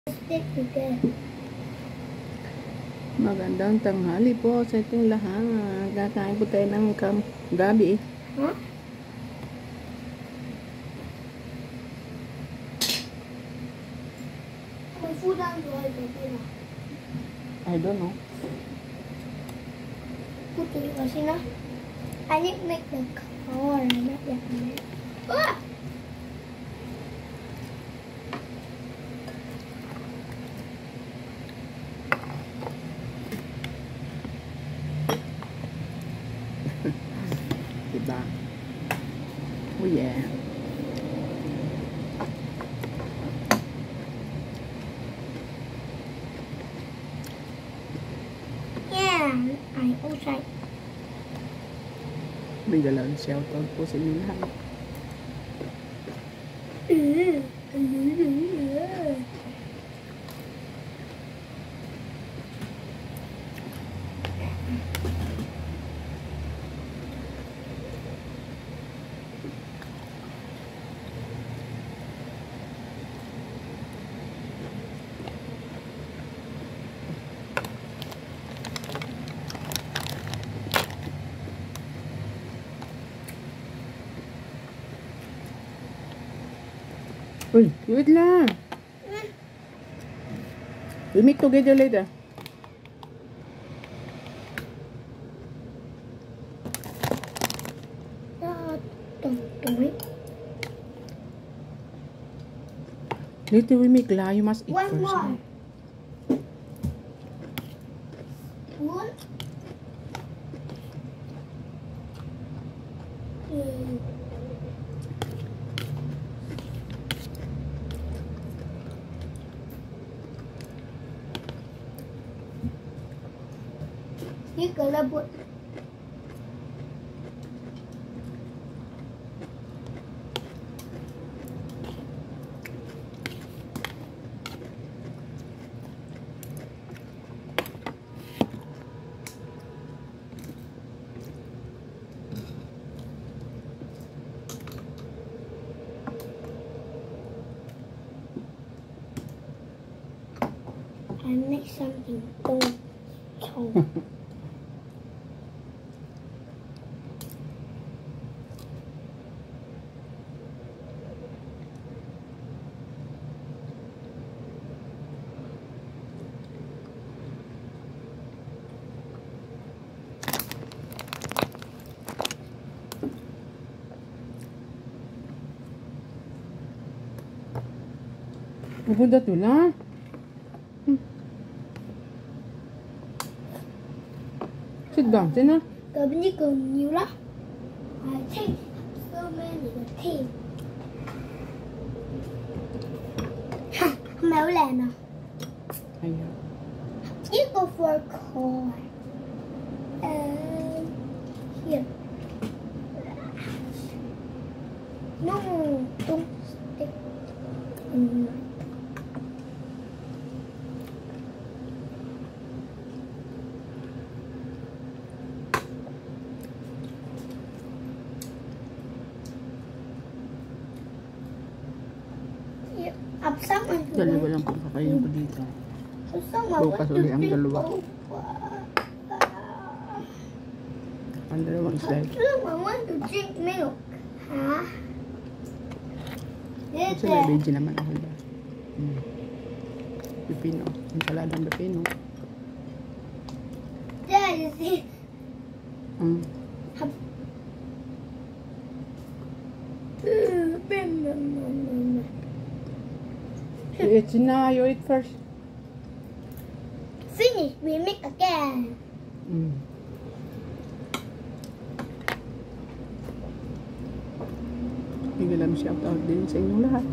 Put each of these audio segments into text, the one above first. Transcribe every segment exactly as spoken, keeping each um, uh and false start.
Magandang tanghali po sa iting lahat. Kakain po tayo ng kam gabi. Huh? May food ang doon dito na. I don't know. Puti kasi na. I need to make the color. Not yet. Ah! Diba? Oh yeah. Yeah, I outside. May dalawang shoutout po sa inyo lahat. Uy, wait lang. We meet together later. Later we make la. You must eat One first. more. One. Mm. Ini kelabut. I make something. Don't talk. Pupunta to lang. Hmm. Sit down, sit down. Cái bên dưới còn nhiều lắm. I take so many the team. Ha, mèo làm à? Ayan. You go for a car. And here. No, don't stick. Mm. Up someone who Dalawa lang po kakainin ko dito. someone Bukas wants uli to ang drink dalawa. over. Ang dalawang slide. Someone want to drink milk. Huh? Kasi may veggie naman ako ba? Hmm. Pipino. Ensaladang pipino. There you see. Hmm. You eat na. You eat first. Finish. We make again. Hmm. Biglang shout out din sa inyong lahat.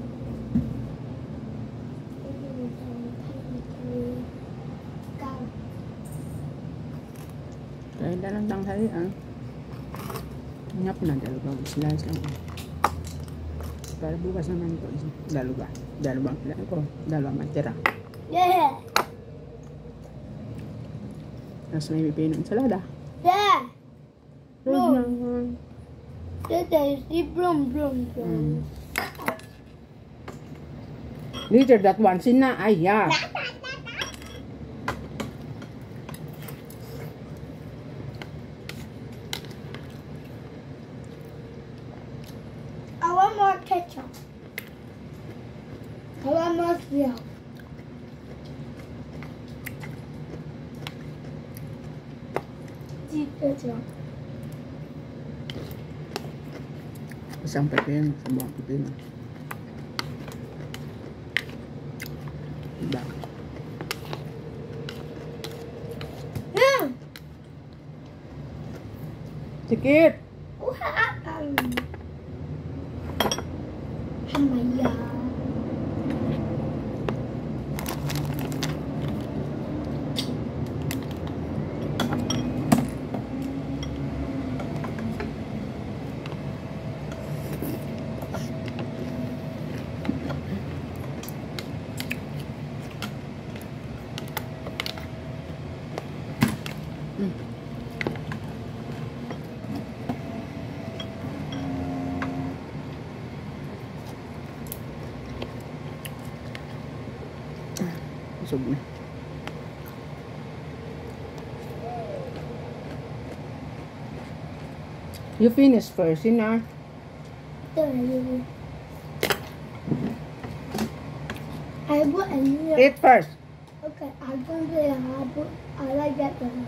Kaya na lang tanghali ah. Ngap na dalawang slice lang. Para bukas naman ito. Dalawa. Dalawang slice ko. Dalawang matira. Yeah. Tapos may pipino ensalada. Yeah. Huwag No. naman. There you see. Blum, blum, blum. Mm. Later that one, Sina. Ay, yeah. I want more ketchup. I want more milk. Deep ketchup. Isang pepino, sa buong pepino. Diba? Yeah. Sikit! Wow. Hamaya. Mm. Busog na. You finish first, Sina. I put a new. Eat first. Okay, I'm gonna play a hard book. I like that one.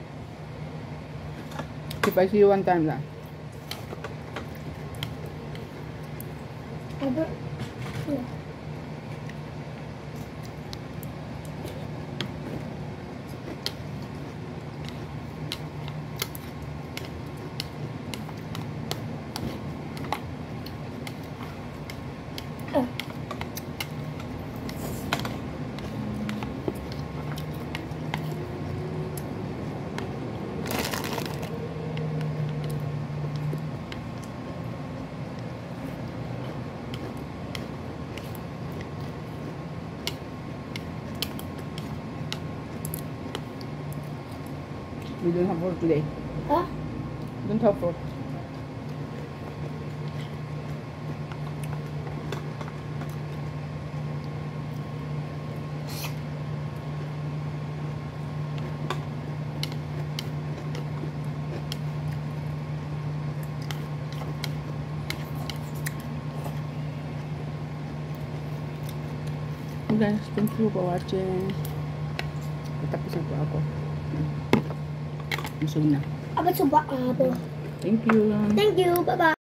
If I see you one time lang. I put. Yeah. Oh. We don't have work today. Huh? Don't have work. Guys, thank you for watching. Tapos na po ako. Busog na. Aba, suba abo. Thank you. Thank you. Bye bye.